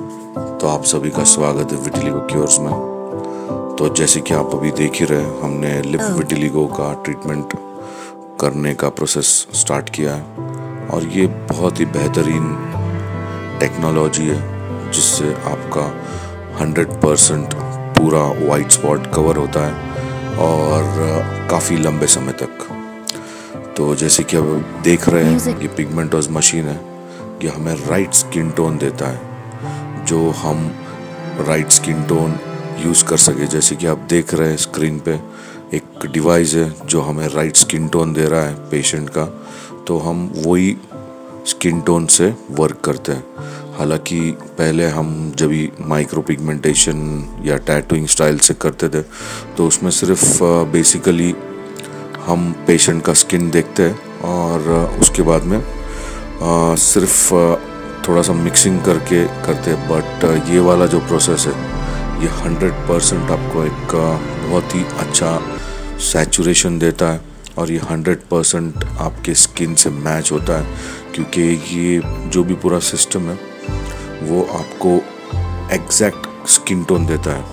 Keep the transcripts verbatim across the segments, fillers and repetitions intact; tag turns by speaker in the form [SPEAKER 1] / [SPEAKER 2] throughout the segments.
[SPEAKER 1] तो आप सभी का स्वागत है विटिलिगो क्योर्स में। तो जैसे कि आप अभी देख ही रहे हैं, हमने लिप विटिलिगो का ट्रीटमेंट करने का प्रोसेस स्टार्ट किया है और ये बहुत ही बेहतरीन टेक्नोलॉजी है जिससे आपका हंड्रेड परसेंट पूरा वाइट स्पॉट कवर होता है और काफ़ी लंबे समय तक। तो जैसे कि अब देख रहे हैं, ये पिगमेंटोस मशीन है, ये हमें राइट स्किन टोन देता है जो हम राइट स्किन टोन यूज़ कर सके। जैसे कि आप देख रहे हैं स्क्रीन पे एक डिवाइस है जो हमें राइट स्किन टोन दे रहा है पेशेंट का, तो हम वही स्किन टोन से वर्क करते हैं। हालांकि पहले हम जब भी माइक्रो पिगमेंटेशन या टैटूइंग स्टाइल से करते थे तो उसमें सिर्फ बेसिकली हम पेशेंट का स्किन देखते हैं और उसके बाद में आ, सिर्फ थोड़ा सा मिक्सिंग करके करते हैं। बट ये वाला जो प्रोसेस है ये हंड्रेड परसेंट आपको एक बहुत ही अच्छा सैचुरेशन देता है और ये हंड्रेड परसेंट आपके स्किन से मैच होता है, क्योंकि ये जो भी पूरा सिस्टम है वो आपको एग्जैक्ट स्किन टोन देता है।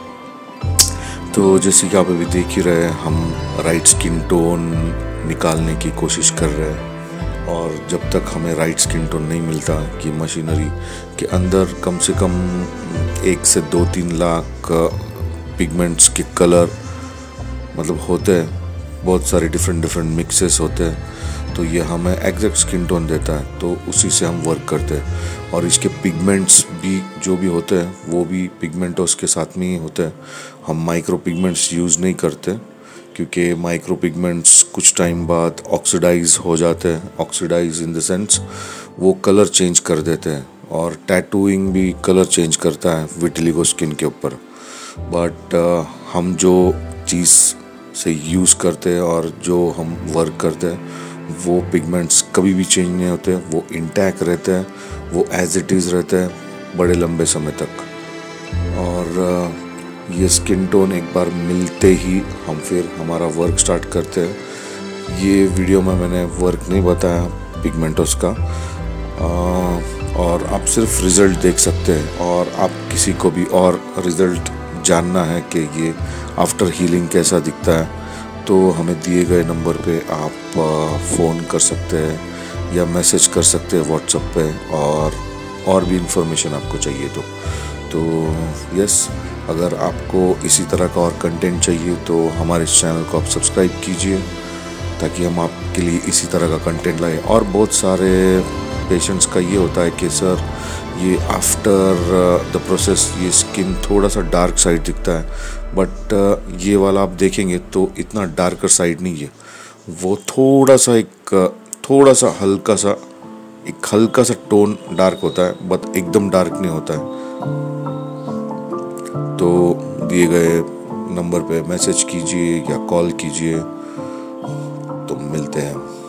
[SPEAKER 1] तो जैसे कि आप अभी देख ही रहे हैं, हम राइट स्किन टोन निकालने की कोशिश कर रहे हैं और जब तक हमें राइट स्किन टोन नहीं मिलता कि मशीनरी के अंदर कम से कम एक से दो तीन लाख पिगमेंट्स के कलर मतलब होते हैं, बहुत सारे डिफरेंट डिफरेंट मिक्सेस होते हैं, तो ये हमें एग्जैक्ट स्किन टोन देता है। तो उसी से हम वर्क करते हैं और इसके पिगमेंट्स भी जो भी होते हैं वो भी पिगमेंटोस के साथ में ही होते हैं। हम माइक्रो पिगमेंट्स यूज़ नहीं करते क्योंकि माइक्रो पिगमेंट्स कुछ टाइम बाद ऑक्सीडाइज हो जाते हैं। ऑक्सीडाइज इन द सेंस वो कलर चेंज कर देते हैं और टैटूइंग भी कलर चेंज करता है विटिलिगो स्किन के ऊपर। बट uh, हम जो चीज़ से यूज़ करते हैं और जो हम वर्क करते हैं वो पिगमेंट्स कभी भी चेंज नहीं होते, वो इंटैक्ट रहते हैं, वो एज इट इज़ रहते हैं बड़े लंबे समय तक। और uh, ये स्किन टोन एक बार मिलते ही हम फिर हमारा वर्क स्टार्ट करते हैं। ये वीडियो में मैंने वर्क नहीं बताया पिगमेंटोस का आ, और आप सिर्फ रिज़ल्ट देख सकते हैं। और आप किसी को भी और रिज़ल्ट जानना है कि ये आफ्टर हीलिंग कैसा दिखता है तो हमें दिए गए नंबर पे आप फ़ोन कर सकते हैं या मैसेज कर सकते हैं व्हाट्सएप पे, और और भी इंफॉर्मेशन आपको चाहिए तो तो यस, अगर आपको इसी तरह का और कंटेंट चाहिए तो हमारे इस चैनल को आप सब्सक्राइब कीजिए ताकि हम आपके लिए इसी तरह का कंटेंट लाएं। और बहुत सारे पेशेंट्स का ये होता है कि सर ये आफ्टर द प्रोसेस ये स्किन थोड़ा सा डार्क साइड दिखता है, बट uh, ये वाला आप देखेंगे तो इतना डार्कर साइड नहीं है, वो थोड़ा सा एक थोड़ा सा हल्का सा एक हल्का सा टोन डार्क होता है, बट एकदम डार्क नहीं होता है। तो दिए गए नंबर पे मैसेज कीजिए या कॉल कीजिए, तो मिलते हैं।